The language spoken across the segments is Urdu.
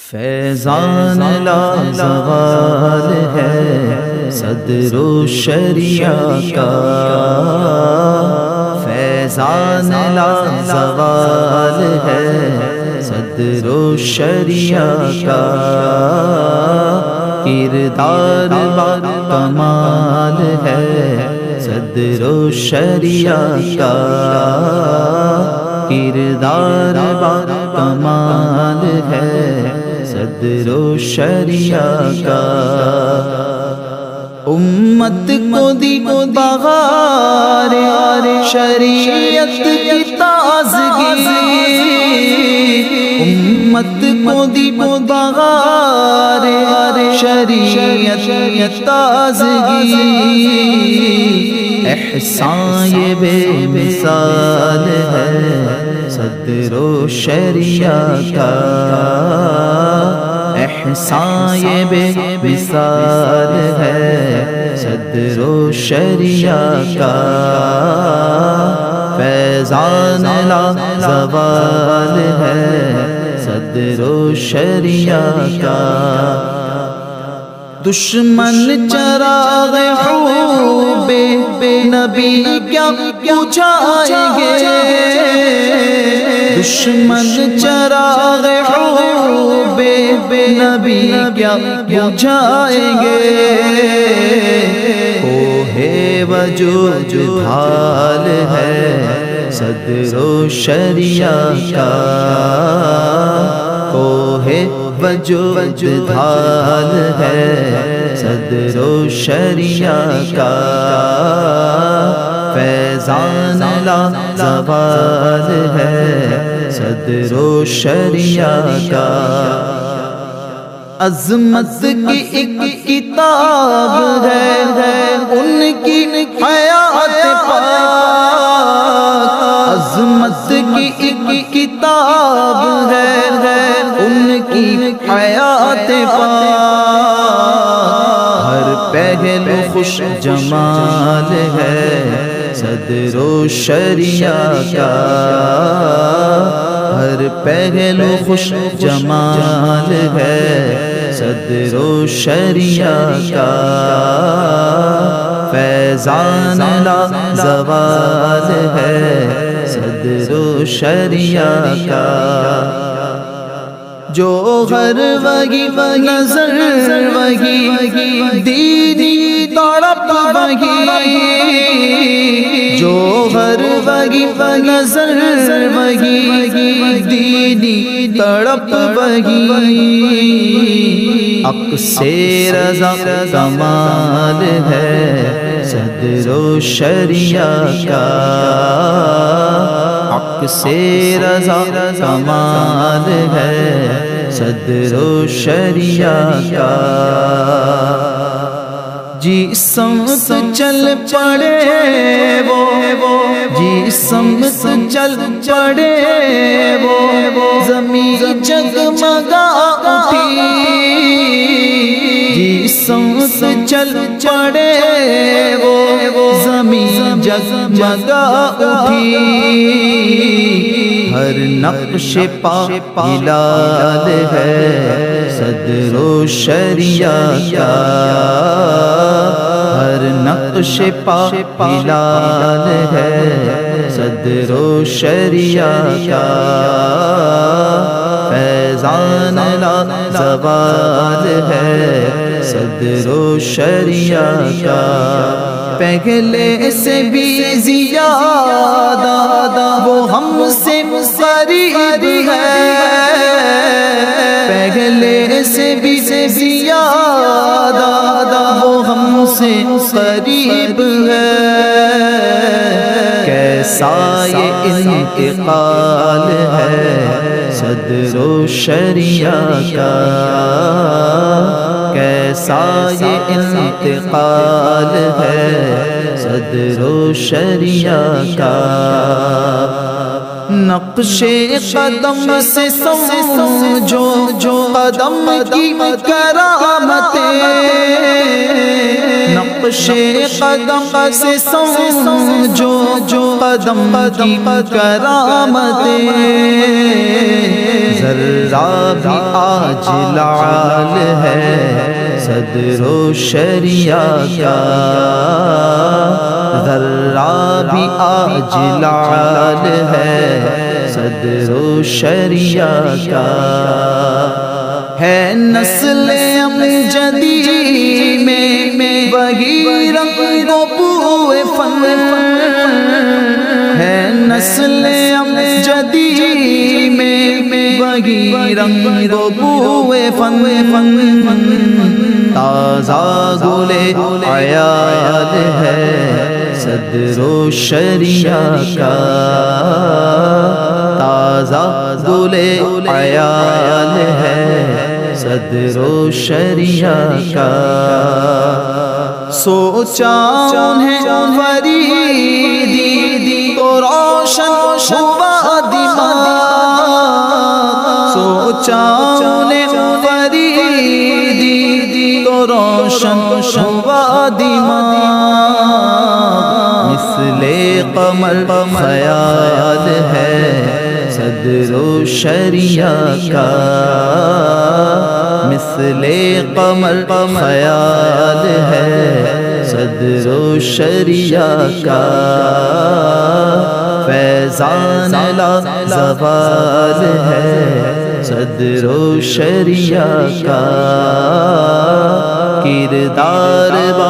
فیضان لا زوال ہے صدر و شریعہ کا، فیضان لا زوال ہے صدر و شریعہ کا، کردار با کمال ہے صدر و شریعہ کا، کردار با کمال ہے صدر و شریعہ کا، امت کو دی بہار شریعت کی تازگی، امت کو دی بہار شریعت کی تازگی، احسان یہ بے مثال ہے صدر و شریعہ کا، احسان یہ بے مثال ہے صدر و شریعہ کا، فیضان لا زوال ہے صدر و شریعہ کا، دشمن چراغ حب نبی کیا بجھائیں گے، دشمن چراغ حب نبی کیا بجھائیں گے، کوہ وجود ڈھال ہے صدر و شریعہ کا، کوہ وجود ڈھال ہے صدر و شریعہ کا، فیضان لا زوال ہے صدر و شریعہ کا، عظمت کی ایک کتاب ہے ان کی حیات پاک، عظمت کی ایک کتاب ہے ان کی حیات پاک، ہر پہلو خوش جمال ہے صدر و شریعہ کا، ہر پہلو خوش جمال ہے صدر و شریعہ کا، فیضان لا زوال ہے صدر و شریعہ کا، جو ہر وہی نظر وہی دیدی تڑپ وہی، جو ہر وہی نظر وہی دیدی تڑپ وہی، عکس رضا کمال ہے صدر و شریعہ کا، عکس رضا کمال ہے صدر و شریعہ کا، جی سمت چل پڑے وہ، جی سمت چل پڑے وہ، زمین جگمگا اٹھی، جی سمت چل پڑے وہ، زمین جگمگا اٹھی، ہر نقش پا ہلال ہے صدر و شریعہ کا، ہر نقش پا ہلال ہے صدر و شریعہ کا، فیضان لا زوال ہے صدر و شریعہ کا، پہلے سے بھی زیادہ وہ ہم سے قریب ہے، پہلے سے بھی زیادہ وہ ہم سے قریب ہے، کیسا یہ انتقال ہے صدر و شریعہ کا، کیسا یہ انتقال ہے صدر و شریعہ کا، نقش قدم سے سمجھو قدم کی کرامتیں، نقش قدم سے سمجھو جو قدم کی کرامتیں ذرہ بھی آج لعال ہے صدر و شریعہ کا ذرہ بھی آج لعال ہے صدر و شریعہ کا ہے نسل امجدی میں وہی رنگ و بوئے فن ہے نسل امجدی میں وہی رنگ و بوئے فن تازہ گلے عیال ہے صدر و شریعہ کا تازہ گلے عیال ہے صدر و شریعہ کا سوچا انہیں فریدی تو روشن ہوا دماغ سوچا انہیں فریدی تو روشن ہوا دماغ مثل قمر خیال ہے صدر و شریعہ کا مثل قمر خیال ہے صدر و شریعہ کا فیضان لا زوال ہے صدر و شریعہ کا کردار با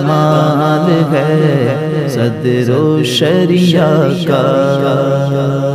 کمال ہے صدر و شریعہ کا